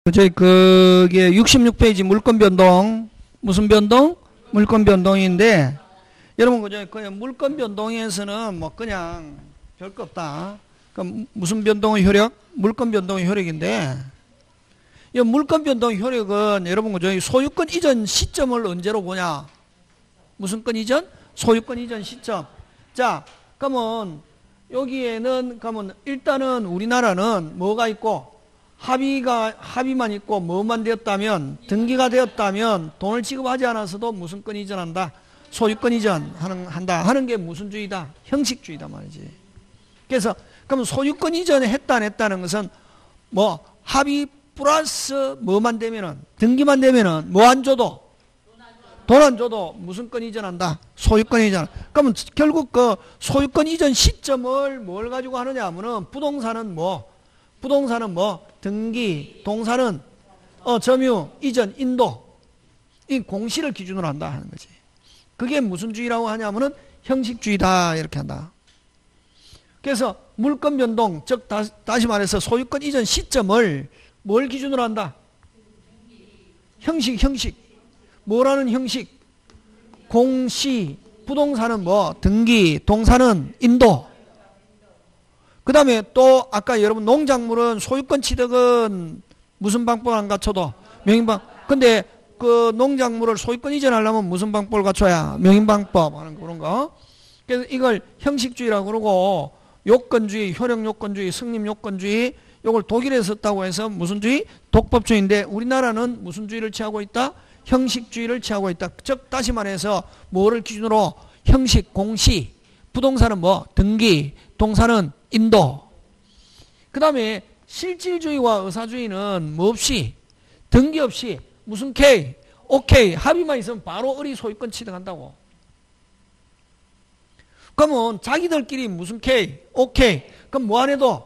그게 66페이지 물권 변동, 무슨 변동? 물권 변동인데, 여러분, 그냥 물권 변동에서는 뭐 그냥 별거 없다. 그럼 무슨 변동의 효력? 물권 변동의 효력인데, 이 물권 변동 효력은 여러분, 소유권 이전 시점을 언제로 보냐? 무슨 권 이전? 소유권 이전 시점. 자, 그러면 여기에는, 그러면 일단은 우리나라는 뭐가 있고, 합의만 있고 뭐만 되었다면, 등기가 되었다면 돈을 지급하지 않아서도 무슨 권 이전한다? 소유권 이전한다 하는 게 무슨 주의다? 형식주의다 말이지. 그래서 그럼 소유권 이전을 했다 안 했다는 것은 뭐 합의 플러스 뭐만 되면은, 등기만 되면은 뭐 안 줘도, 돈 안 줘도 무슨 권 이전한다? 소유권 이전. 그러면 결국 그 소유권 이전 시점을 뭘 가지고 하느냐 하면은 부동산은 뭐 등기, 동사는 점유, 이전, 인도, 이 공시를 기준으로 한다 하는 거지. 그게 무슨 주의라고 하냐면은 형식주의다 이렇게 한다. 그래서 물권 변동, 즉 다시 말해서 소유권 이전 시점을 뭘 기준으로 한다? 형식. 뭐라는 형식? 공시, 부동산은 뭐 등기, 동사는 인도. 그 다음에 또 아까 여러분 농작물은 소유권 취득은 무슨 방법 안 갖춰도 명인방. 근데 그 농작물을 소유권 이전하려면 무슨 방법을 갖춰야? 명인방법 하는 그런 거. 그래서 이걸 형식주의라고 그러고, 요건주의, 효력요건주의, 승립요건주의, 요걸 독일에 썼다고 해서 무슨 주의? 독법주의인데 우리나라는 무슨 주의를 취하고 있다? 형식주의를 취하고 있다. 즉 다시 말해서 뭐를 기준으로? 형식, 공시, 부동산은 뭐? 등기, 동사는 인도. 그 다음에 실질주의와 의사주의는 뭐 없이, 등기 없이 무슨 K, OK, 합의만 있으면 바로 의리 소유권 취득한다고. 그러면 자기들끼리 무슨 K, OK, 그럼 뭐 안 해도?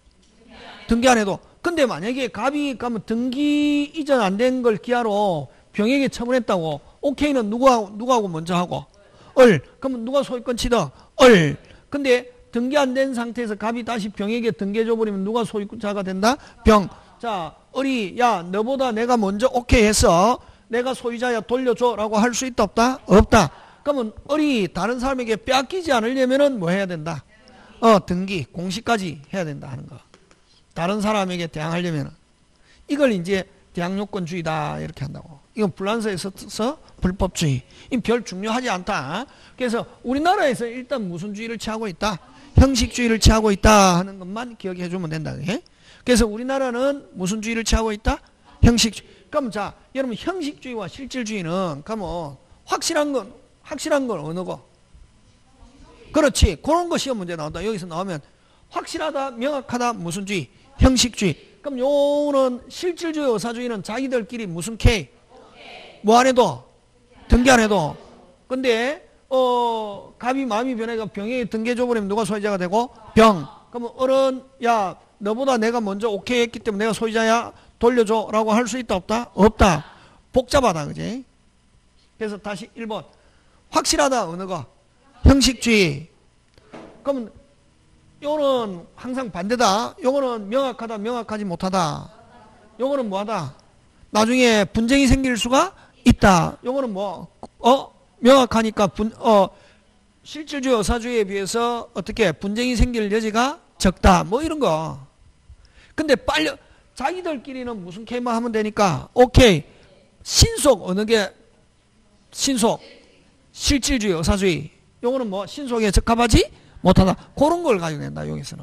등기 안 해도. 근데 만약에 갑이 가면 등기 이전 안 된 걸 기하로 병에게 처분했다고. OK는 누구하고 먼저 하고? 그러면 누가 소유권 취득? 근데 등기 안 된 상태에서 갑이 다시 병에게 등기해줘버리면 누가 소유자가 된다? 병. 자, 야, 너보다 내가 먼저 오케이 해서 내가 소유자야 돌려줘 라고 할 수 있다 없다? 없다. 그러면 다른 사람에게 빼앗기지 않으려면은 뭐 해야 된다? 등기, 공시까지 해야 된다 하는 거. 다른 사람에게 대항하려면은. 이걸 이제 대항요건주의다 이렇게 한다고. 이건 불란서에서 불법주의. 이 별 중요하지 않다. 그래서 우리나라에서 일단 무슨 주의를 취하고 있다? 형식주의를 취하고 있다 하는 것만 기억해 주면 된다. 그래서 우리나라는 무슨 주의를 취하고 있다? 형식주의. 그럼 자, 여러분 형식주의와 실질주의는 그러면 확실한 건 어느 거? 그렇지. 그런 거 시험 문제 나온다. 여기서 나오면 확실하다, 명확하다, 무슨 주의? 형식주의. 그럼 요는 실질주의, 의사주의는 자기들끼리 무슨 K? 뭐 안 해도? 등기 안 해도. 근데 갑이 마음이 변해가 병에게 등기해줘버리면 누가 소유자가 되고? 병. 그러면 야, 너보다 내가 먼저 오케이 했기 때문에 내가 소유자야 돌려줘 라고 할 수 있다 없다? 없다. 복잡하다 그지? 그래서 다시 1번 확실하다 어느 거? 형식주의. 그러면 요거는 항상 반대다. 요거는 명확하다, 명확하지 못하다. 요거는 뭐하다? 나중에 분쟁이 생길 수가 있다. 요거는 뭐 명확하니까 실질주의, 의사주의에 비해서 어떻게 분쟁이 생길 여지가 적다. 뭐 이런 거. 근데 빨리 자기들끼리는 무슨 K만 하면 되니까 오케이. 신속 어느 게 신속? 실질주의, 의사주의. 요거는 뭐 신속에 적합하지 못하다. 그런 걸 가지고 낸다. 여기서는.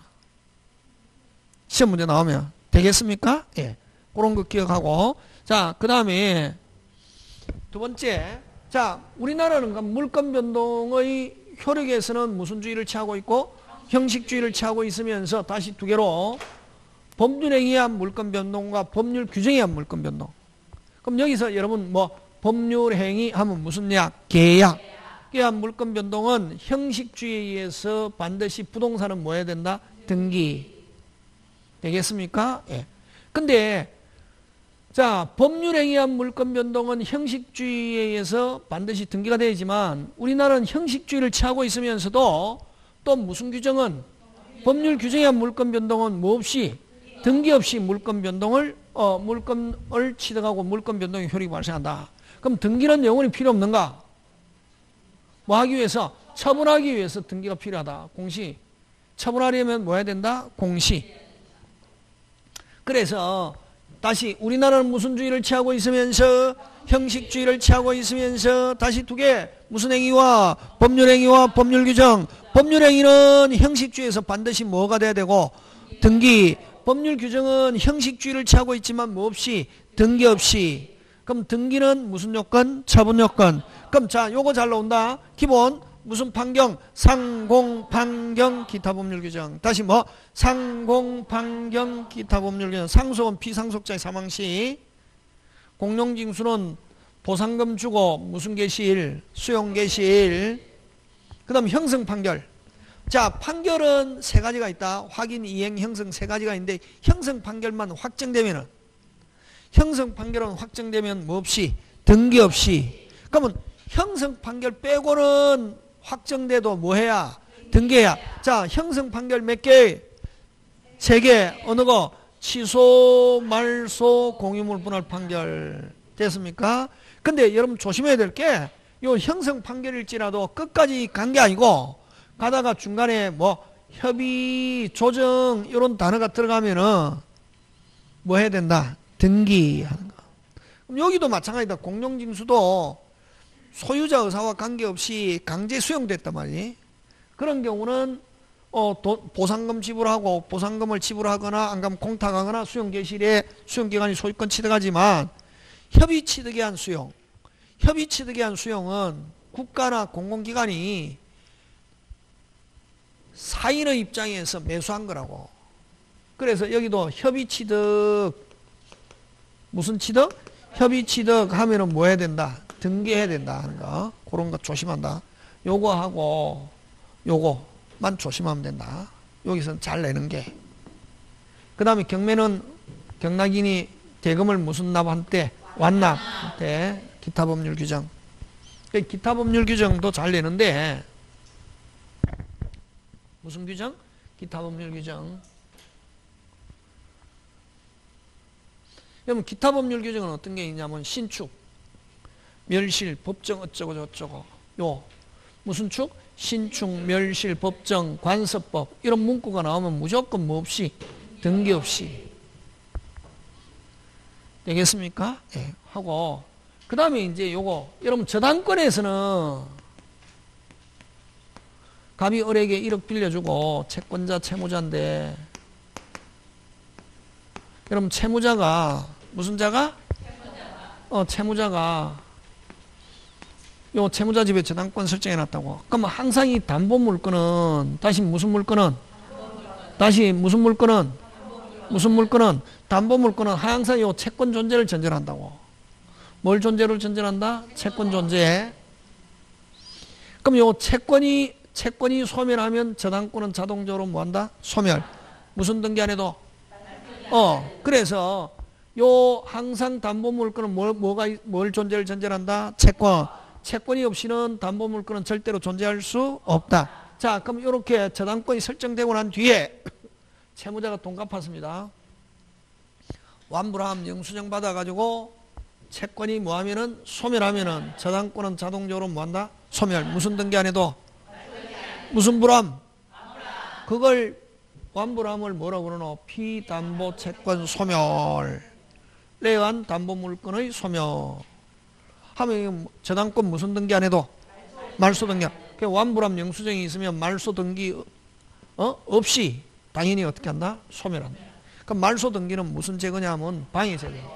시험 문제 나오면 되겠습니까? 예. 그런 거 기억하고. 자, 그 다음에 두 번째. 자, 우리나라는 물권 변동의 효력에서는 무슨 주의를 취하고 있고 형식주의를 취하고 있으면서 다시 두 개로 법률에 의한 물권 변동과 법률 규정에 의한 물권 변동. 그럼 여기서 여러분 뭐 법률 행위 하면 무슨 약? 계약. 계약 물권 변동은 형식주의에 의해서 반드시 부동산은 뭐 해야 된다? 등기. 되겠습니까? 예. 근데 자, 법률에 의한 물권 변동은 형식주의에 의해서 반드시 등기가 되지만 우리나라는 형식주의를 취하고 있으면서도 또 무슨 규정은 법률 규정에 의한 물권 변동은 뭐 없이 등기 없이 물권 변동을 물건을 취득하고 물건 변동의 효력이 발생한다. 그럼 등기는 영원히 필요 없는가? 뭐 하기 위해서? 처분하기 위해서 등기가 필요하다. 공시. 처분하려면 뭐 해야 된다? 공시. 그래서 다시 우리나라는 무슨 주의를 취하고 있으면서 형식주의를 취하고 있으면서 다시 두 개. 무슨 행위와 법률 행위와 법률 규정. 법률 행위는 형식주의에서 반드시 뭐가 돼야 되고 등기. 법률 규정은 형식주의를 취하고 있지만 뭐 없이 등기 없이. 그럼 등기는 무슨 요건? 처분 요건. 그럼 자 요거 잘 나온다. 기본 무슨 판경? 상공 판경 기타 법률 규정. 다시 뭐? 상공 판경 기타 법률 규정. 상속은 피상속자의 사망 시. 공룡징수는 보상금 주고 무슨 개시일? 수용 개시일. 그 다음 형성 판결. 자, 판결은 세 가지가 있다. 확인, 이행, 형성 세 가지가 있는데 형성 판결만 확정되면은 형성 판결은 확정되면 뭐 없이? 등기 없이. 그러면 형성 판결 빼고는 확정돼도 뭐 해야? 등기해야. 자, 형성 판결 몇 개? 세 개. 어느 거? 취소, 말소, 공유물 분할 판결. 됐습니까? 근데 여러분 조심해야 될 게 요 형성 판결일지라도 끝까지 간 게 아니고 가다가 중간에 뭐 협의, 조정 이런 단어가 들어가면은 뭐 해야 된다? 등기하는 거. 그럼 여기도 마찬가지다. 공룡징수도 소유자 의사와 관계없이 강제 수용됐단 말이지. 그런 경우는 보상금 지불하고 보상금을 지불하거나 안 가면 공탁하거나 수용 개시일에 수용기간이 소유권 취득하지만 협의 취득에 한 수용. 협의 취득에 한 수용은 국가나 공공기관이 사인의 입장에서 매수한 거라고. 그래서 여기도 협의 취득 무슨 취득? 협의 취득 하면은 뭐 해야 된다? 등기해야 된다 하는 거. 그런 거 조심한다. 요거 하고 요거만 조심하면 된다. 여기서는 잘 내는 게. 그 다음에 경매는 경락인이 대금을 무슨 납한 때? 완납 때. 기타 법률 규정. 기타 법률 규정도 잘 내는데 무슨 규정? 기타 법률 규정. 여러분 기타 법률 규정은 어떤 게 있냐면 신축, 멸실, 법정 어쩌고 저쩌고. 요 무슨 축? 신축, 멸실, 법정, 관서법 이런 문구가 나오면 무조건 뭐 없이? 등기 없이. 되겠습니까? 예, 하고 그 다음에 이제 요거 여러분 저당권에서는 갑이 을에게 1억 빌려주고 채권자 채무자인데 여러분 채무자가 무슨 자가? 채무자가 요 채무자 집에 저당권 설정해 놨다고. 그럼 항상 이 담보 물건은 다시 무슨 물건은? 다시 무슨 물건은? 무슨 물건은? 담보 물건은 항상 요 채권 존재를 전제한다고. 뭘 존재를 전제한다? 채권 존재. 그럼 요 채권이 소멸하면 저당권은 자동적으로 뭐한다? 소멸. 무슨 등기 안 해도? 그래서 요 항상 담보 물건은 뭘 존재를 전제한다? 채권. 채권이 없이는 담보 물건은 절대로 존재할 수 없다. 자, 그럼 이렇게 저당권이 설정되고 난 뒤에 채무자가 돈 갚았습니다. 완불함 영수증 받아가지고 채권이 뭐하면은 소멸하면은 저당권은 자동적으로 뭐한다? 소멸. 무슨 등기 안 해도? 무슨 불함? 그걸 완불함을 뭐라고 그러노? 피담보 채권 소멸. 레한 담보 물건의 소멸. 하면 저당권 무슨 등기 안 해도? 말소 등기. 완불함 영수증이 있으면 말소 등기 없이 당연히 어떻게 한다? 소멸한다. 그럼 말소 등기는 무슨 제거냐 하면 방해 제거.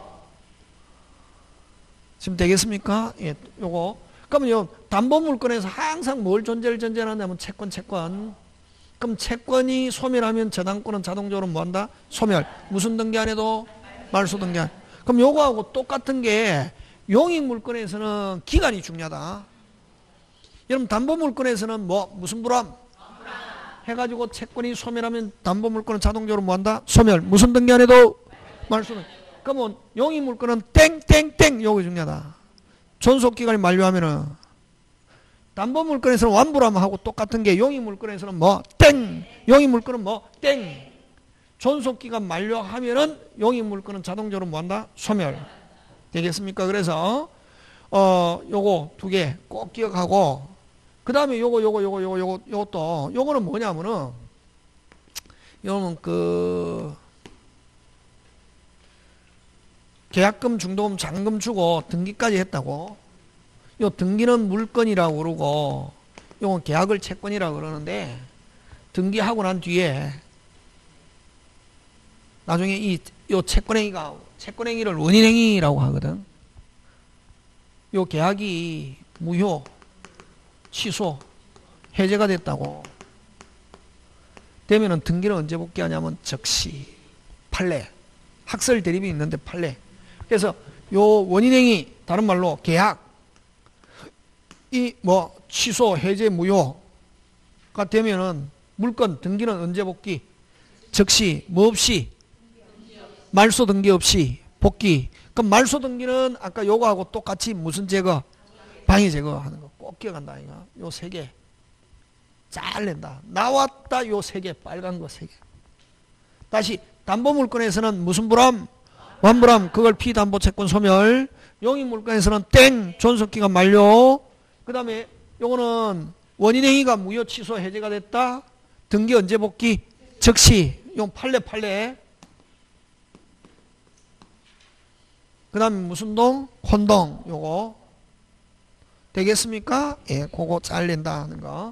지금 되겠습니까? 예, 요거. 그러면 요 담보 물건에서 항상 뭘 존재를 전제하냐면 채권. 그럼 채권이 소멸하면 저당권은 자동적으로 뭐 한다? 소멸. 무슨 등기 안 해도? 말소 등기 안. 그럼 요거하고 똑같은 게 용익 물건에서는 기간이 중요하다. 여러분 담보 물건에서는 무슨 불함? 해가지고 채권이 소멸하면 담보 물건은 자동적으로 뭐 한다? 소멸. 무슨 등기 안 해도? 말소 등기. 그러면 용익 물건은 땡땡땡 요게 중요하다. 존속기간이 만료하면은 담보 물건에서는 완불함하고 똑같은 게 용익 물건에서는 뭐 땡. 용익 물건은 뭐 땡. 존속기간 만료하면은 용익 물건은 자동적으로 뭐한다? 소멸. 되겠습니까? 그래서 요거 두 개 꼭 기억하고, 그 다음에 요것도 요거는 뭐냐면은 요거는 계약금, 중도금, 잔금 주고 등기까지 했다고. 요 등기는 물건이라고 그러고 요건 계약을 채권이라고 그러는데, 등기하고 난 뒤에 나중에 요 채권행위를 원인행위라고 하거든. 요 계약이 무효, 취소, 해제가 됐다고 되면은 등기는 언제 복귀하냐면 즉시 판례, 학설 대립이 있는데 판례. 그래서 요 원인행위, 다른 말로 계약, 취소, 해제, 무효가 되면은 물건 등기는 언제 복귀? 즉시 뭐 없이? 말소 등기 없이 복귀. 그럼 말소 등기는 아까 요거하고 똑같이 무슨 제거? 방해 제거하는 거 꼭 기억한다. 요 세 개 잘 낸다. 나왔다. 요 세 개, 빨간 거 세 개. 다시 담보물건에서는 무슨 불함? 완불함. 그걸 피담보채권 소멸. 용익물건에서는 땡, 존속기간 만료. 그 다음에 요거는 원인행위가 무효, 취소, 해제가 됐다. 등기 언제 복귀? 즉시. 용 판례. 그 다음에 무슨 동? 혼동. 요거 되겠습니까? 예, 그거 잘린다 하는 거.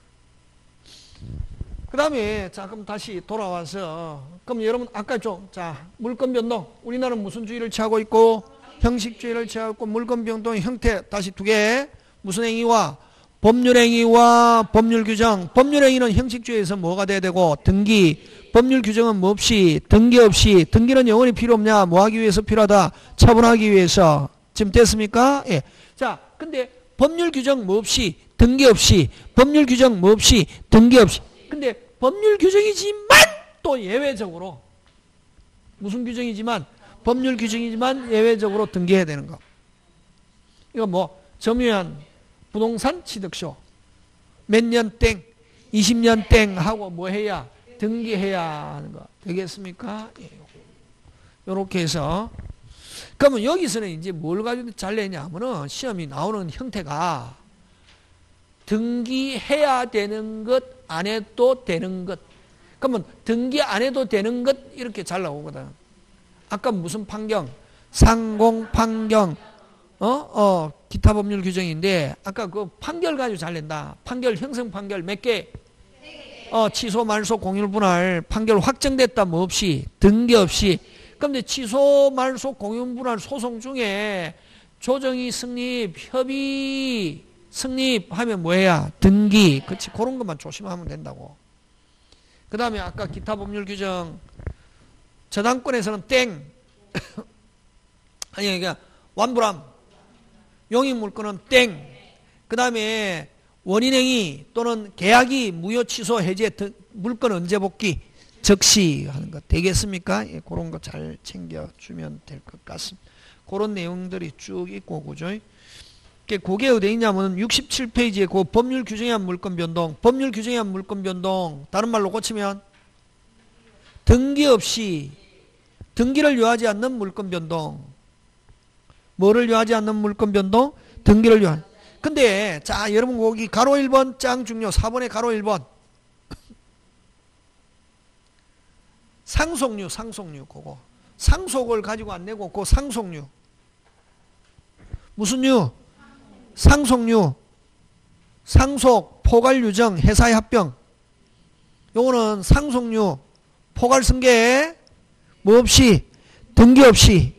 그 다음에 자, 그럼 다시 돌아와서, 그럼 여러분 아까 물건 변동, 우리나라는 무슨 주의를 취하고 있고? 형식주의를 취하고 있고, 물건 변동의 형태 다시 두 개. 무슨 행위와? 법률행위와 법률규정. 법률행위는 형식주의에서 뭐가 돼야 되고? 등기. 법률 규정은 뭐 없이? 등기 없이. 등기는 영원히 필요 없냐? 뭐 하기 위해서 필요하다? 처분하기 위해서. 지금 됐습니까? 예. 자, 근데 법률 규정 뭐 없이? 등기 없이. 법률 규정 뭐 없이? 등기 없이. 근데 법률 규정이지만 또 예외적으로, 무슨 규정이지만? 법률 규정이지만 예외적으로 등기해야 되는 거. 이거 뭐 점유한 부동산 취득쇼 몇 년 땡, 20년 땡 하고 뭐 해야? 등기해야 하는 거. 되겠습니까? 예. 요렇게 해서, 그러면 여기서는 이제 뭘 가지고 잘 내냐면은 시험이 나오는 형태가 등기해야 되는 것, 안 해도 되는 것. 그러면 등기 안 해도 되는 것 이렇게 잘 나오거든. 아까 무슨 판경? 상공 판경. 기타 법률 규정인데 아까 그 판결 가지고 잘 낸다. 판결, 형성 판결 몇 개? 취소, 말소, 공유, 분할. 판결 확정됐다 뭐 없이? 등기 없이. 그런데 취소, 말소, 공유, 분할 소송 중에 조정이 성립, 협의 성립하면 뭐해야? 등기. 그렇지. 그런 것만 조심하면 된다고. 그 다음에 아까 기타 법률 규정, 저당권에서는 땡. 아니, 그러니까 완불함. 용익물건은 땡. 그 다음에 원인행위 또는 계약이 무효, 취소, 해제, 물건 언제 복귀? 즉시 하는 것. 되겠습니까? 예, 그런 거 잘 챙겨주면 될 것 같습니다. 그런 내용들이 쭉 있고, 그죠? 그게 어디 있냐면 67페이지에 그 법률 규정에 의한 물건 변동. 법률 규정에 의한 물건 변동. 다른 말로 고치면 등기 없이, 등기를 요하지 않는 물건 변동. 뭐를 요하지 않는 물건 변동? 등기를 요한. 근데 자, 여러분 거기 가로 1번 짱 중요. 4번에 가로 1번. 상속류 그거. 상속을 가지고 안 내고 그 상속류. 무슨 류? 상속류. 상속, 포괄유정, 회사의 합병. 요거는 상속류. 포괄승계 뭐 없이? 등기 없이.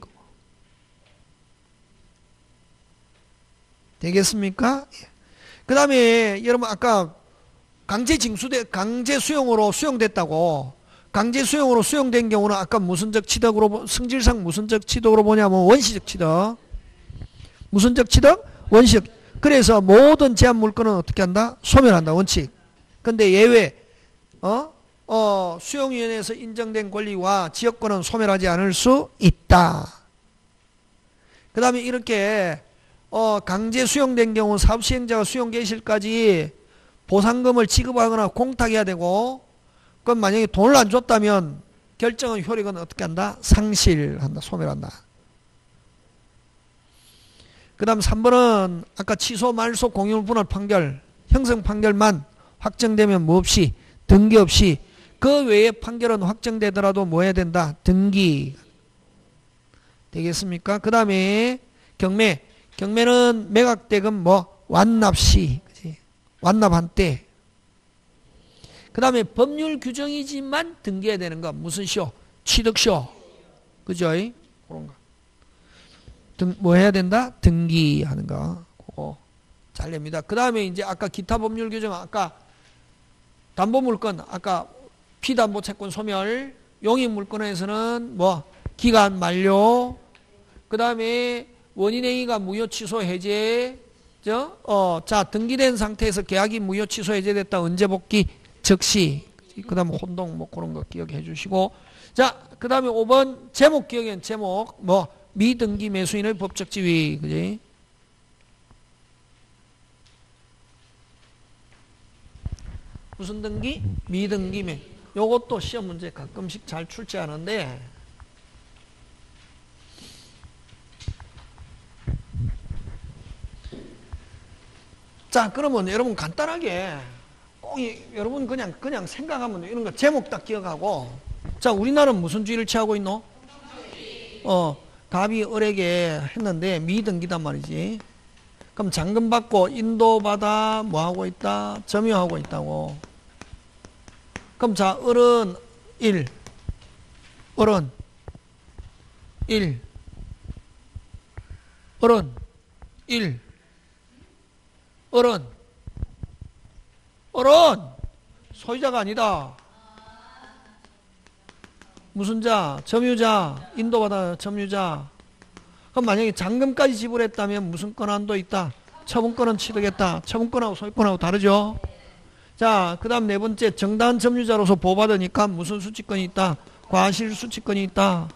되겠습니까? 그 다음에 여러분 아까 강제 수용으로 수용됐다고. 강제 수용으로 수용된 경우는 아까 무슨적 취득으로, 성질상 무슨적 취득으로 보냐면 원시적 취득. 무슨적 취득? 원시적. 그래서 모든 제한 물건은 어떻게 한다? 소멸한다. 원칙. 근데 예외, 수용위원회에서 인정된 권리와 지역권은 소멸하지 않을 수 있다. 그 다음에 이렇게 강제 수용된 경우 사업시행자가 수용 개시일까지 보상금을 지급하거나 공탁해야 되고, 그럼 만약에 돈을 안 줬다면 결정은 효력은 어떻게 한다? 상실한다. 소멸한다. 그 다음 3번은 아까 취소, 말소, 공유물 분할 판결, 형성 판결만 확정되면 뭐 없이, 등기 없이, 그 외의 판결은 확정되더라도 뭐 해야 된다? 등기. 되겠습니까? 그 다음에 경매. 경매는 매각대금 뭐? 완납시. 그치? 완납한 때. 그 다음에 법률 규정이지만 등기해야 되는 거. 무슨 쇼? 취득쇼. 그죠? 그런 거. 뭐 해야 된다? 등기하는 거. 그거 잘 냅니다. 그 다음에 이제 아까 기타 법률 규정, 아까 담보물건, 아까 피담보 채권 소멸, 용익물건에서는 뭐 기간 만료, 그 다음에 원인행위가 무효 취소 해제, 자 등기된 상태에서 계약이 무효 취소 해제됐다. 언제 복귀? 즉시. 그 다음에 혼동 뭐 그런 거 기억해 주시고, 자 그 다음에 5번 제목 기억엔 제목 뭐 미등기 매수인의 법적 지위. 그지? 무슨 등기? 미등기 매. 요것도 시험 문제 가끔씩 잘 출제하는데, 자 그러면 여러분 간단하게 꼭 여러분 그냥 생각하면 이런 거 제목 딱 기억하고, 자 우리나라는 무슨 주의를 취하고 있노? 갑이 을에게 했는데 미등기단 말이지. 그럼 잔금 받고 인도받아 뭐하고 있다? 점유하고 있다고. 그럼 자 을은 1, 을은 1, 을은 1, 을은 소유자가 아니다. 무슨 자? 점유자. 인도받아 점유자. 그럼 만약에 잔금까지 지불했다면 무슨 권한도 있다? 처분권은 취득했다. 처분권하고 소유권하고 다르죠? 자, 그 다음 네 번째, 정당한 점유자로서 보호받으니까 무슨 수취권이 있다? 과실 수취권이 있다.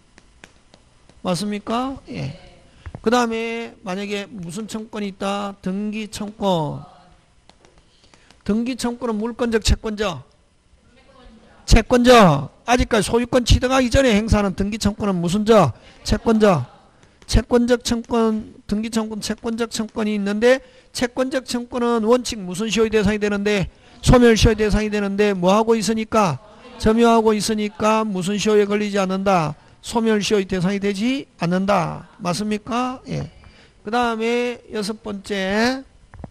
맞습니까? 예. 그 다음에 만약에 무슨 청권이 있다? 등기 청권. 등기 청권은 물권적, 채권적? 채권적. 아직까지 소유권 취득하기 전에 행사하는 등기 청권은 무슨 적? 채권적. 채권적 청권, 등기 청권, 채권적 청권이 있는데, 채권적 청권은 원칙 무슨 시효의 대상이 되는데? 소멸 시효의 대상이 되는데, 뭐 하고 있으니까? 점유하고 있으니까 무슨 시효에 걸리지 않는다? 소멸 시효의 대상이 되지 않는다. 맞습니까? 예. 그 다음에 여섯 번째.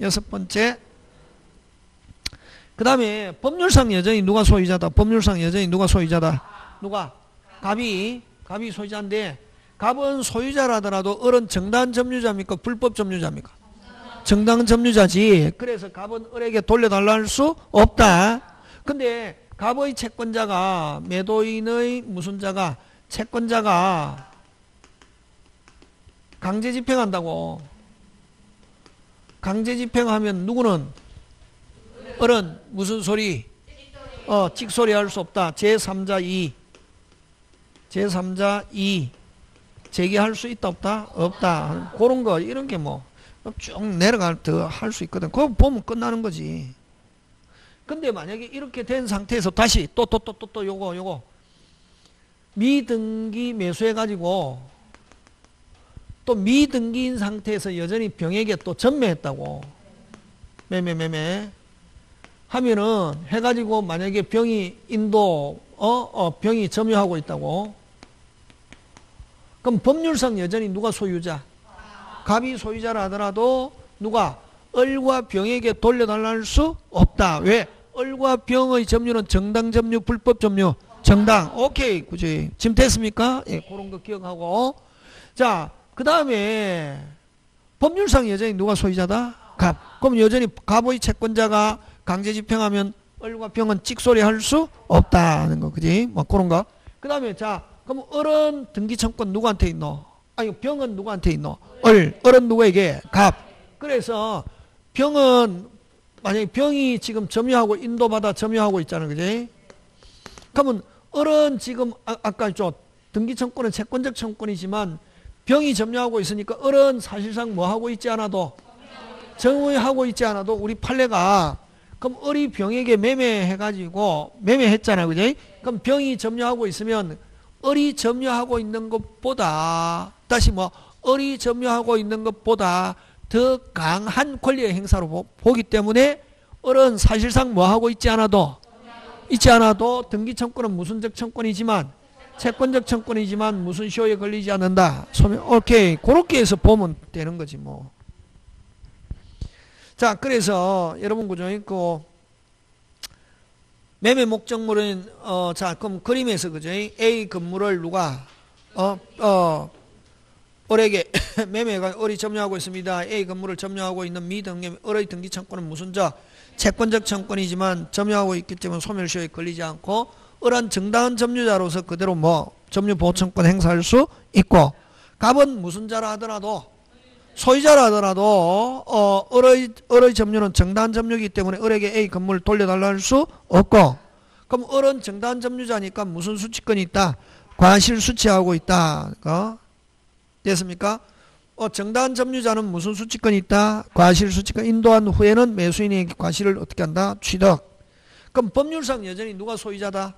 그 다음에 법률상 여전히 누가 소유자다? 법률상 여전히 누가 소유자다? 누가? 갑이 소유자인데, 갑은 소유자라더라도 을은 정당 점유자입니까? 불법 점유자입니까? 정당 점유자지. 그래서 갑은 을에게 돌려달라 할 수 없다. 근데 갑의 채권자가 매도인의 무슨 자가? 채권자가 강제 집행한다고. 강제 집행하면 누구는? 을은 무슨 소리? 찍소리 할 수 없다. 제3자 2. 제3자 2. 제기할 수 있다 없다? 없다. 그런 거 이런 게 뭐 쭉 내려갈 더 할 수 있거든. 그거 보면 끝나는 거지. 근데 만약에 이렇게 된 상태에서 다시 또 요거 미등기 매수해 가지고 또 미등기인 상태에서 여전히 병에게 또 전매했다고. 매매 하면은 해가지고 만약에 병이 병이 점유하고 있다고. 그럼 법률상 여전히 누가 소유자? 갑이 소유자라 하더라도 누가? 을과 병에게 돌려달라 할 수 없다. 왜? 을과 병의 점유는 정당 점유, 불법 점유. 정당. 오케이. 그지? 지금 됐습니까? 예, 그런 거 기억하고. 자, 그 다음에 법률상 여전히 누가 소유자다? 갑. 그럼 여전히 갑의 채권자가 강제 집행하면 을과 병은 찍소리 할 수 없다 하는 거. 그지? 뭐 그런 거. 그 다음에 자, 그럼 을은 등기청권 누구한테 있노? 아니 병은 누구한테 있노? 을은 누구에게? 갑. 그래서 병은 만약에 병이 지금 점유하고 인도받아 점유하고 있잖아. 그지? 그러면 을은 지금 아까 저 등기청권은 채권적 청권이지만 병이 점유하고 있으니까 을은 사실상 뭐 하고 있지 않아도 점유하고 있지 않아도 우리 판례가 그럼 을이 병에게 매매해가지고 매매했잖아. 그지? 그럼 병이 점유하고 있으면 을이 점유하고 있는 것보다 다시 을이 점유하고 있는 것보다 더 강한 권리의 행사로 보기 때문에 을은 사실상 하고 있지 않아도 등기 청구는 무슨적 청구이지만 채권적 청구이지만 무슨 시효에 걸리지 않는다. 오케이. 그렇게 해서 보면 되는 거지 뭐. 자, 그래서 여러분 그죠? 매매 목적물은 자, 그럼 그림에서 그죠? A 건물을 누가 을에게 매매가 을이 점유하고 있습니다. A 건물을 점유하고 있는 미 등의 을의 등기 청구는 무슨 채권적 청구이지만 점유하고 있기 때문에 소멸시효에 걸리지 않고 을은 정당한 점유자로서 그대로 점유 보호 청구권 행사할 수 있고 갑은 무슨 자라 하더라도 소유자라 하더라도 을의 점유는 정당한 점유이기 때문에 을에게 A 건물을 돌려달라 할 수 없고 그럼 을은 정당한 점유자니까 무슨 수취권이 있다? 과실 수취하고 있다. 됐습니까? 정당한 점유자는 무슨 수취권이 있다? 과실 수취권 인도한 후에는 매수인에게 과실을 어떻게 한다? 취득. 그럼 법률상 여전히 누가 소유자다?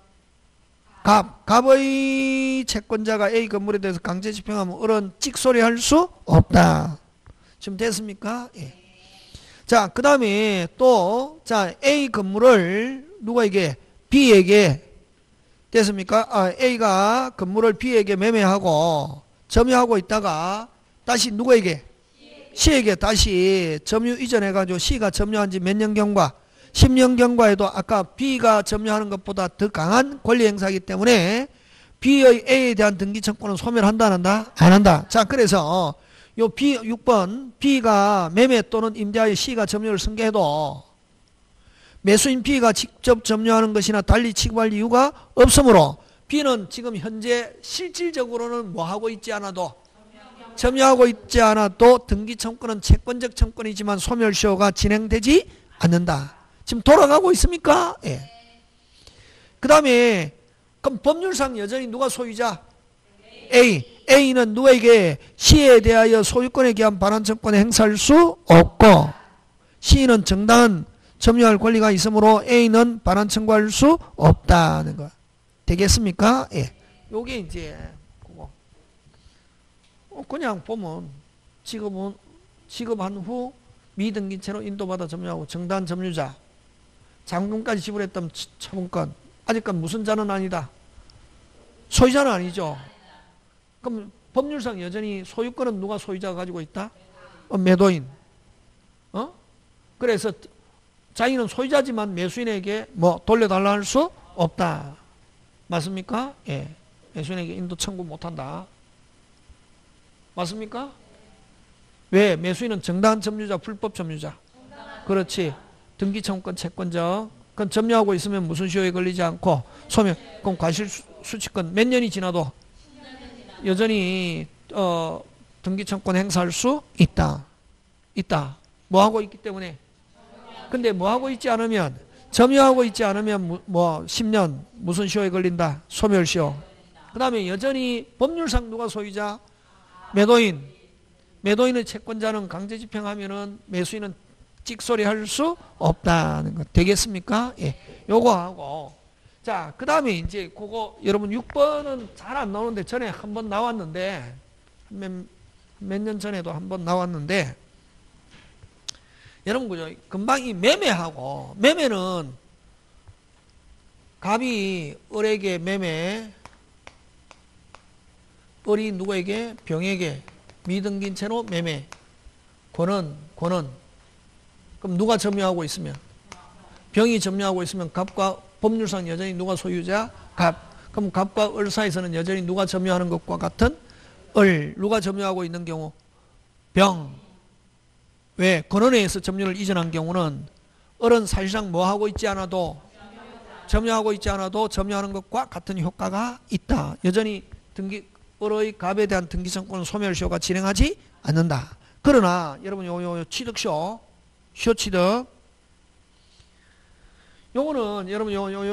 갑의 채권자가 A 건물에 대해서 강제 집행하면 을은 찍소리 할 수 없다. 지금 됐습니까? 예. 자, 그 다음에 또, 자, A 건물을 누구에게? B에게, 됐습니까? A가 건물을 B에게 매매하고, 점유하고 있다가, 다시 누구에게? C에게 다시 점유 이전해가지고 C가 점유한 지 몇 년 경과? 10년 경과에도 아까 B가 점유하는 것보다 더 강한 권리 행사이기 때문에 B의 A에 대한 등기 청구는 소멸한다, 안 한다? 안 한다. 자, 그래서, 요 B 6번 B가 매매 또는 임대하여 C가 점유를 승계해도 매수인 B가 직접 점유하는 것이나 달리 취급할 이유가 없으므로 B는 지금 현재 실질적으로는 하고 있지 않아도 점유하고 있지 않아도 등기 청구는 채권적 청구이지만 소멸시효가 진행되지 않는다. 지금 돌아가고 있습니까? 예. 그 다음에 그럼 법률상 여전히 누가 소유자? A는 누구에게 C에 대하여 소유권에 기한 반환청권을 행사할 수 없고 C는 정당한 점유할 권리가 있으므로 A는 반환 청구할 수 없다는 거. 되겠습니까? 예. 요게 이제 그거. 그냥 보면 지급한 후 미등기채로 인도받아 점유하고 정당한 점유자 잔금까지 지불했다면 처분권 아직까지 무슨 자는 아니다. 소유자는 아니죠. 그럼 법률상 여전히 소유권은 누가 소유자가 가지고 있다? 매도인. 그래서 자기는 소유자지만 매수인에게 돌려달라 할 수 없다. 맞습니까? 예. 매수인에게 인도 청구 못한다. 맞습니까? 왜? 매수인은 정당한 점유자, 불법 점유자. 그렇지. 등기 청구권 채권적. 그럼 점유하고 있으면 무슨 시효에 걸리지 않고 소멸. 그럼 과실 수취권 몇 년이 지나도 여전히 등기 청구권 행사할 수 있다. 뭐하고 있기 때문에. 근데 뭐하고 있지 않으면 점유하고 있지 않으면 10년 무슨 시효에 걸린다. 소멸시효. 그 다음에 여전히 법률상 누가 소유자? 매도인의 채권자는 강제 집행하면은 매수인은 찍소리 할 수 없다는 것. 되겠습니까? 예. 요거 하고. 자, 그 다음에 이제 그거 여러분 6번은 잘 안 나오는데 전에 한번 나왔는데 몇 년 전에도 한번 나왔는데 여러분 그죠? 금방 이 매매하고 매매는 갑이 을에게 매매 을이 누구에게? 병에게 미등긴 채로 매매 권은 그럼 누가 점유하고 있으면 병이 점유하고 있으면 갑과 법률상 여전히 누가 소유자? 갑. 그럼 갑과 을 사이에서는 여전히 누가 점유하는 것과 같은 을. 누가 점유하고 있는 경우? 병. 왜? 권원에 의해서 점유를 이전한 경우는 을은 사실상 하고 있지 않아도 점유하고 있지 않아도 점유하는 것과 같은 효과가 있다. 여전히 을의 갑에 대한 등기청구는 소멸시효가 진행하지 않는다. 그러나 여러분 요 취득시효 취득 요거는 여러분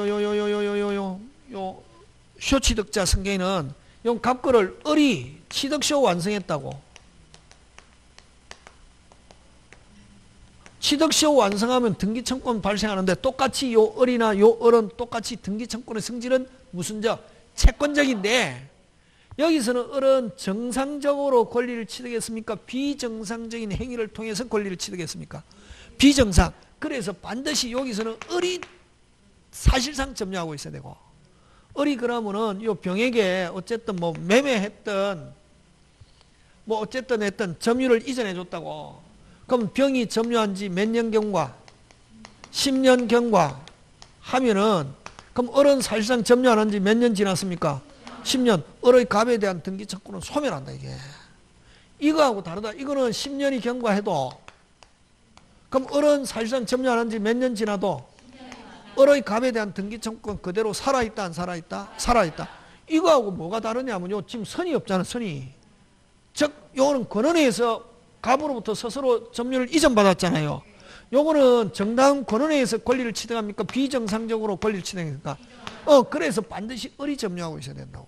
요 시효취득자 승계는 요 갑거를 을이 취득시효 완성했다고. 취득시효 완성하면 등기청구는 발생하는데 똑같이 요 을이나 요 을은 똑같이 등기청구의 성질은 무슨 채권적인데 여기서는 을은 정상적으로 권리를 취득했습니까? 비정상적인 행위를 통해서 권리를 취득했습니까? 비정상. 그래서 반드시 여기서는 을이 사실상 점유하고 있어야 되고, 을이 그러면은 요 병에게 어쨌든 뭐 매매했던 뭐 어쨌든 했던 점유를 이전해 줬다고. 그럼 병이 점유한 지 몇 년 경과? 10년 경과 하면은, 그럼 을은 사실상 점유 안 한 지 몇 년 지났습니까? 10년. 을의 갑에 대한 등기 청구는 소멸한다, 이게. 이거하고 다르다. 이거는 10년이 경과해도, 그럼 을은 사실상 점유 안 한 지 몇 년 지나도 을의 갑에 대한 등기 청구는 그대로 살아있다, 안 살아있다? 살아있다. 이거하고 뭐가 다르냐면요, 지금 선이 없잖아, 선이. 즉, 요거는 권원회에서 갑으로부터 스스로 점유를 이전받았잖아요. 요거는 정당 권원회에서 권리를 취득합니까? 비정상적으로 권리를 취득합니까? 그래서 반드시 을이 점유하고 있어야 된다고.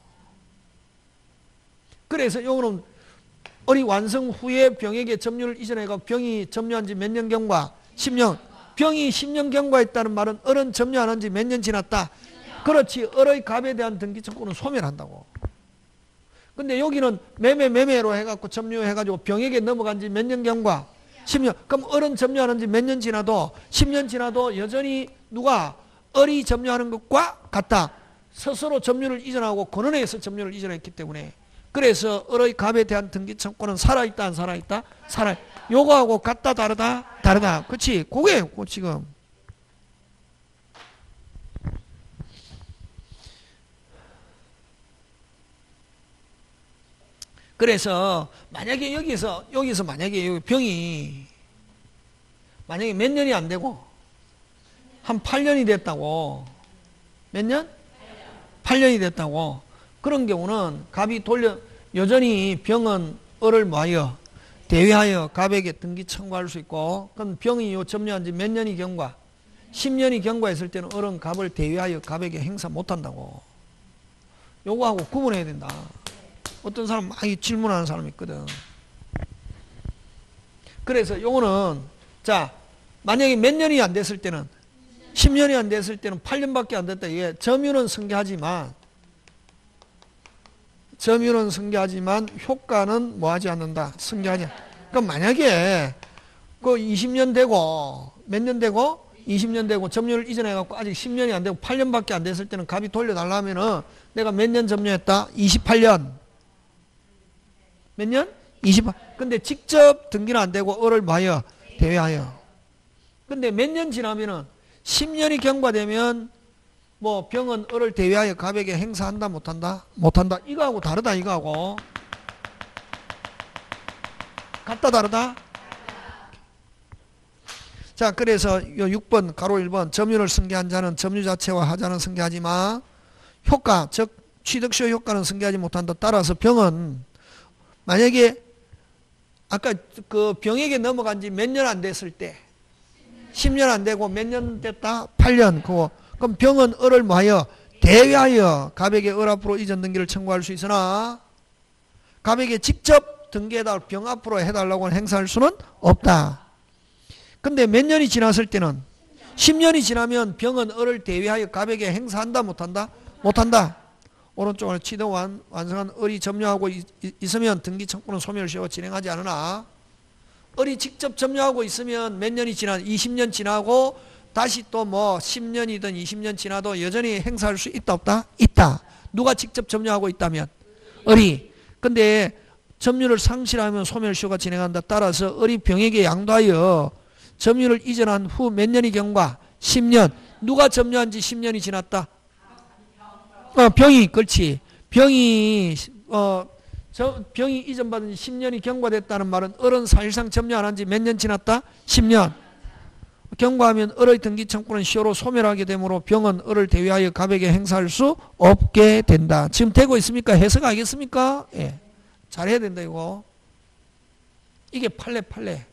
그래서 요거는 을이 완성 후에 병에게 점유를 이전해가 병이 점유한 지 몇 년 경과? 10년. 병이 10년 경과했다는 말은 을은 점유 안 한 지 몇 년 지났다? 그렇지. 을의 갑에 대한 등기 청구는 소멸한다고. 근데 여기는 매매로 해갖고 점유해가지고 병에게 넘어간 지 몇 년 경과? 10년. 그럼 을은 점유하는 지 몇 년 지나도 10년 지나도 여전히 누가 을이 점유하는 것과 같다. 스스로 점유를 이전하고 권원회에서 점유를 이전했기 때문에. 그래서 을의 갑에 대한 등기 청구는 살아있다, 안 살아있다? 요거하고 같다, 다르다? 다르다. 그치? 그게 지금. 그래서 만약에 여기서 만약에 병이 만약에 몇 년이 안 되고 한 8년이 됐다고. 몇 년? 8년이 됐다고. 그런 경우는 갑이 여전히 병은 을을 뭐하여? 대위하여 갑에게 등기 청구할 수 있고, 그럼 병이 점유한 지 몇 년이 경과? 10년이 경과했을 때는 을은 갑을 대위하여 갑에게 행사 못한다고. 요거하고 구분해야 된다. 어떤 사람 많이 질문하는 사람이 있거든. 그래서 요거는, 자, 만약에 몇 년이 안 됐을 때는, 10년이 안 됐을 때는 8년밖에 안 됐다. 이게 점유는 승계하지만 효과는 뭐 하지 않는다. 승계하지. 그럼 만약에 그 20년 되고, 몇 년 되고? 20년 되고 점유를 이전해갖고 아직 10년이 안 되고 8년밖에 안 됐을 때는 갑이 돌려달라 하면은 내가 몇 년 점유했다? 28년. 몇 년? 28. 근데 직접 등기는 안 되고 을을 뭐하여? 대위하여. 근데 몇 년 지나면은 10년이 경과되면 뭐 병은 을을 대위하여 갑에게 행사한다, 못한다? 못한다. 이거하고 다르다, 이거하고. 같다, 다르다? 자, 그래서 요 6번, 가로 1번. 점유를 승계한 자는 점유 자체와 하자는 승계하지 마. 효과, 즉 취득시효 효과는 승계하지 못한다. 따라서 병은 만약에 아까 그 병에게 넘어간 지 몇 년 안 됐을 때 10년 안 되고 몇 년 됐다? 8년. 그럼 병은 을을 뭐하여? 대위하여 갑에게 을 앞으로 이전 등기를 청구할 수 있으나 갑에게 직접 등기해달 병 앞으로 해달라고 행사할 수는 없다. 근데 몇 년이 지났을 때는 10년이 지나면 병은 을을 대위하여 갑에게 행사한다, 못한다? 못한다. 오른쪽으로 취득 완성한 을이 점유하고 있으면 등기 청구는 소멸시효 진행하지 않으나 을이 직접 점유하고 있으면 몇 년이 지나 20년 지나고 다시 또 뭐 10년이든 20년 지나도 여전히 행사할 수 있다, 없다? 있다. 누가 직접 점유하고 있다면? 을이. 근데 점유를 상실하면 소멸시효가 진행한다. 따라서 을이 병에게 양도하여 점유를 이전한 후 몇 년이 경과? 10년. 누가 점유한 지 10년이 지났다? 병이. 그렇지. 병이 이전받은 지 10년이 경과됐다는 말은 을은 사실상 점유 안 한 지 몇 년 지났다? 10년. 경과하면 을의 등기 청구는 시효로 소멸하게 되므로 병은 을을 대위하여 갑에게 행사할 수 없게 된다. 지금 되고 있습니까? 해석 알겠습니까? 예. 잘해야 된다, 이거. 이게 판례.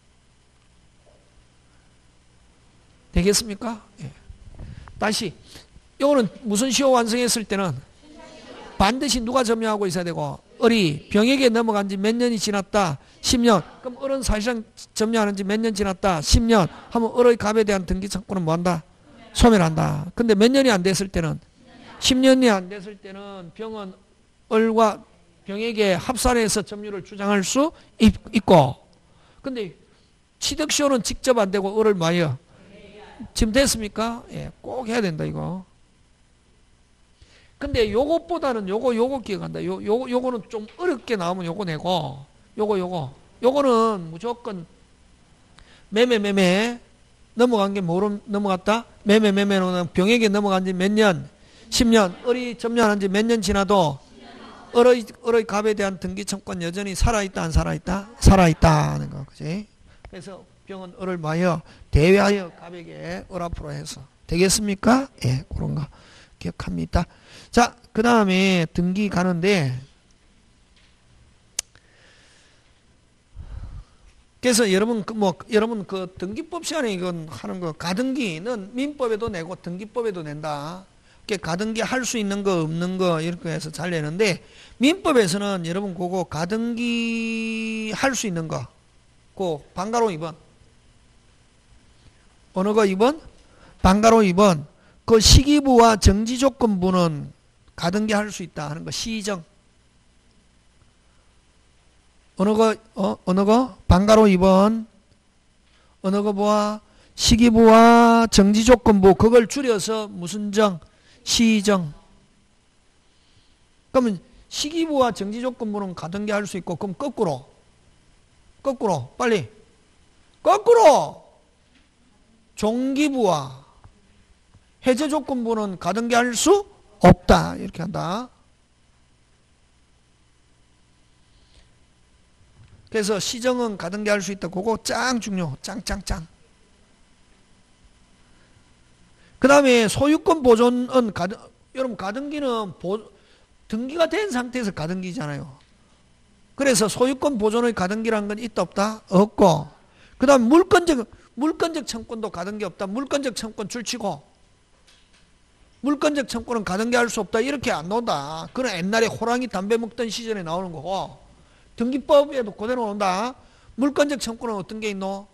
되겠습니까? 예. 다시. 이거는 무슨 시효 완성했을 때는 반드시 누가 점유하고 있어야 되고, 을이 병에게 넘어간 지 몇 년이 지났다? 10년. 그럼 을은 사실상 점유하는 지 몇 년 지났다? 10년. 하면 을의 갑에 대한 등기 청구는 뭐한다? 소멸한다. 근데 몇 년이 안 됐을 때는 10년이 안 됐을 때는 병은 을과 병에게 합산해서 점유를 주장할 수 있고, 근데 취득시효는 직접 안 되고 을을 뭐예요? 지금 됐습니까? 예, 꼭 해야 된다 이거. 근데 요것보다는 요거 기억한다. 요거는 좀 어렵게 나오면 요거 내고, 요거는 무조건 매매 넘어간 게 뭐로 넘어갔다? 매매는 병에게 넘어간 지 몇 년? 10년. 을이 점유한 지 몇 년 지나도 을의 갑에 대한 등기청권 여전히 살아있다 안 살아있다? 살아있다 하는 거, 그지? 그래서 병은 을을 뭐하여? 대외하여 갑에게 을 앞으로 해서 되겠습니까? 예, 그런 거 기억합니다. 자, 그 다음에 등기 가는데, 그래서 여러분 그 등기법 시간에 이건 하는 거, 가등기는 민법에도 내고 등기법에도 낸다. 가등기 할 수 있는 거 없는 거 이렇게 해서 잘 내는데, 민법에서는 여러분 그거 가등기 할 수 있는 거, 그 방가로 2번. 어느 거 2번? 방가로 2번. 그 시기부와 정지조건부는 가등기 할 수 있다 하는 거, 시정. 어느 거? 방가로 2번. 어느 거 보아? 시기부와 정지조건부, 그걸 줄여서 무슨 정? 시정. 그러면 시기부와 정지조건부는 가등기 할 수 있고, 그럼 거꾸로, 빨리. 거꾸로! 종기부와 해제조건부는 가등기 할 수 없다. 이렇게 한다. 그래서 시정은 가등기 할 수 있다. 그거 짱 중요. 짱. 그 다음에 소유권 보존은 여러분 가등기는 등기가 된 상태에서 가등기잖아요. 그래서 소유권 보존의 가등기라는 건 있다 없다? 없고, 그 다음 물권적 청권도 가등기 없다. 물권적 청권 줄치고, 물권적 청권은 가등기 할 수 없다. 이렇게 안 나온다. 그건 옛날에 호랑이 담배 먹던 시절에 나오는 거고, 등기법에도 그대로 나온다. 물권적 청권은 어떤 게 있노?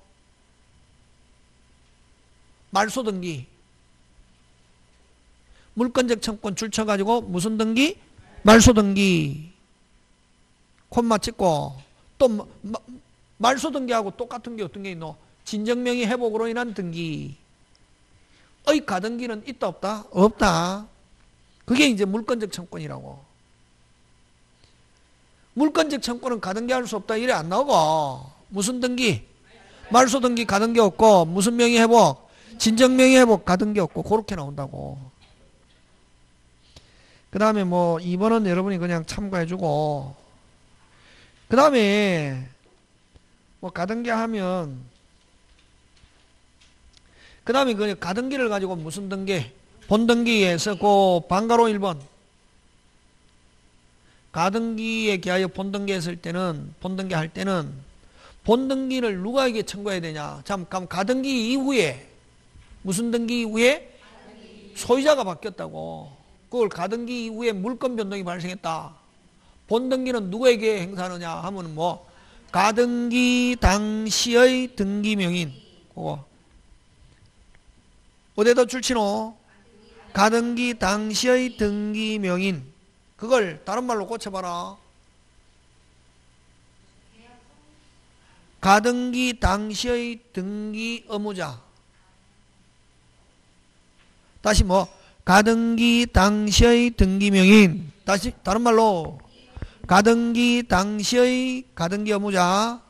말소등기. 물권적 청권 줄쳐가지고 무슨 등기? 말소등기. 콤마 찍고, 또 말소등기하고 똑같은 게 어떤 게 있노? 진정명의 회복으로 인한 등기의 가등기는 있다 없다? 없다. 그게 이제 물권적 청권이라고. 물권적 청권은 가등기 할 수 없다 이래 안 나오고, 무슨 등기? 말소등기 가등기 없고, 무슨 명의 회복? 진정명의 회복 가등기 없고, 그렇게 나온다고. 그 다음에 뭐 2번은 여러분이 그냥 참고해주고, 그 다음에 뭐 가등기 하면, 그 다음에 그 가등기를 가지고 무슨 등기? 본등기에서 그 방가로 1번. 가등기에 기하여 본등기 했을 때는, 본등기 할 때는 본등기를 누구에게 청구해야 되냐? 잠깐, 가등기 이후에, 무슨 등기 이후에? 소유자가 바뀌었다고. 그걸 가등기 이후에 물권 변동이 발생했다. 본등기는 누구에게 행사하느냐 하면 뭐, 가등기 당시의 등기명인. 그거. 어디다 줄치노? 가등기 당시의 등기명인. 그걸 다른 말로 고쳐봐라. 가등기 당시의 등기 의무자. 다시 뭐? 가등기 당시의 등기명인. 다시 다른 말로 가등기 당시의 가등기 의무자.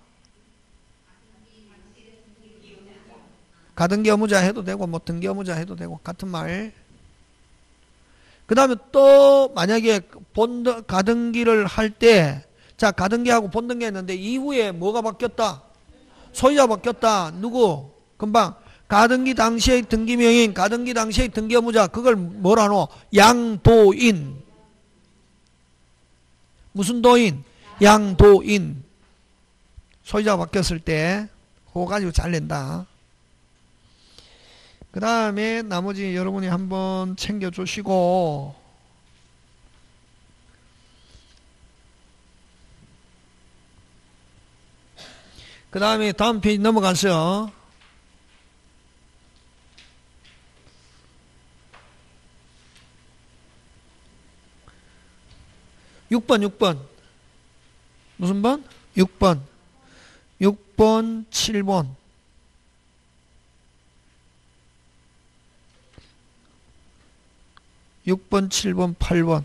가등기 의무자 해도 되고 뭐 등기 의무자 해도 되고 같은 말. 그 다음에 또 만약에 가등기를 할 때, 자, 가등기하고 본등기 했는데 이후에 뭐가 바뀌었다? 소유자 바뀌었다. 누구? 금방 가등기 당시의 등기명인, 가등기 당시의 등기 의무자. 그걸 뭐라 하노? 양도인. 무슨 도인? 양도인. 소유자가 바뀌었을 때 그거 가지고 잘 낸다. 그 다음에 나머지 여러분이 한번 챙겨주시고, 그 다음에 다음 페이지 넘어가서 6번. 무슨 번? 6번. 6번, 7번. 육 번, 7번, 8번.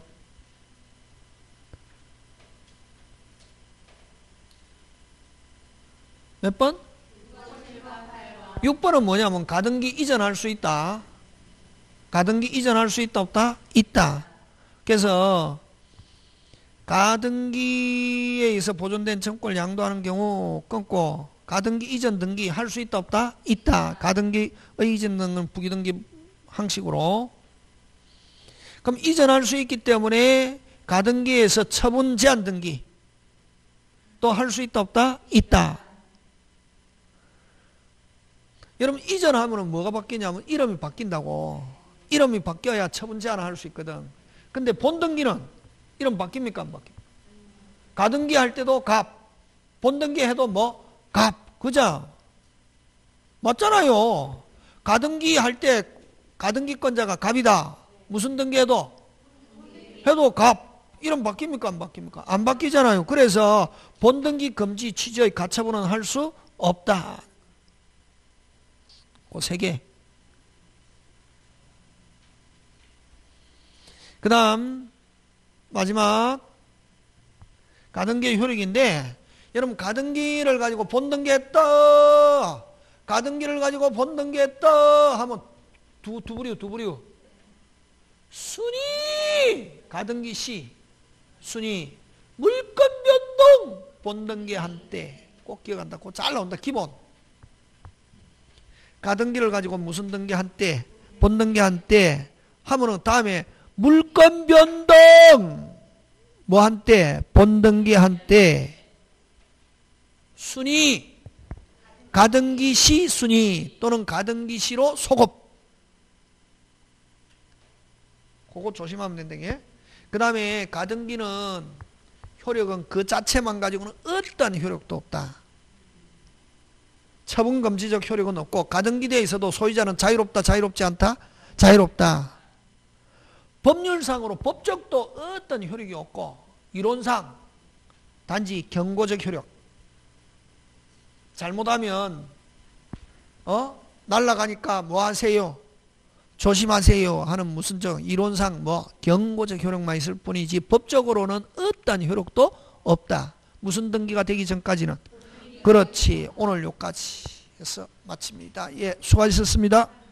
몇 번? 6번은 뭐냐면 가등기 이전할 수 있다. 가등기 이전할 수 있다 없다? 있다. 그래서 가등기에 의해서 보존된 청구권을 양도하는 경우 끊고 가등기 이전 등기 할 수 있다 없다? 있다. 가등기의 이전 등은 부기등기 항식으로. 그럼 이전할 수 있기 때문에 가등기에서 처분 제한 등기 또 할 수 있다 없다? 있다. 여러분 이전하면 뭐가 바뀌냐면 이름이 바뀐다고. 이름이 바뀌어야 처분 제한을 할 수 있거든. 근데 본등기는 이름 바뀝니까 안 바뀝니까? 가등기 할 때도 갑, 본등기 해도 뭐 갑, 그죠? 맞잖아요. 가등기 할 때 가등기권자가 갑이다. 무슨 등기 해도 갑. 이름 바뀝니까 안 바뀝니까? 안 바뀌잖아요. 그래서 본등기 금지 취지의 가처분은 할 수 없다. 그 세 개. 그 다음 마지막 가등기의 효력인데, 여러분 가등기를 가지고 본등기했다, 가등기를 가지고 본등기했다 하면 두 부류 순위 가등기 시 순위 물건 변동 본등기 한때 꼭 기억한다. 그거 잘 나온다. 기본. 가등기를 가지고 무슨 등기 한때 본등기 한때 하면은 다음에 물건 변동 뭐 한때 본등기 한때 순위 가등기 시 순위 또는 가등기 시로 소급. 그거 조심하면 된다게. 그 다음에 가등기는 효력은 그 자체만 가지고는 어떤 효력도 없다. 처분금지적 효력은 없고 가등기대에 있어도 소유자는 자유롭다 자유롭지 않다? 자유롭다. 법률상으로 법적도 어떤 효력이 없고 이론상 단지 경고적 효력. 잘못하면 날아가니까 뭐 하세요? 조심하세요 하는 무슨 이론상 뭐 경고적 효력만 있을 뿐이지 법적으로는 어떤 효력도 없다. 무슨 등기가 되기 전까지는. 그렇지. 오늘 여기까지 해서 마칩니다. 예, 수고하셨습니다.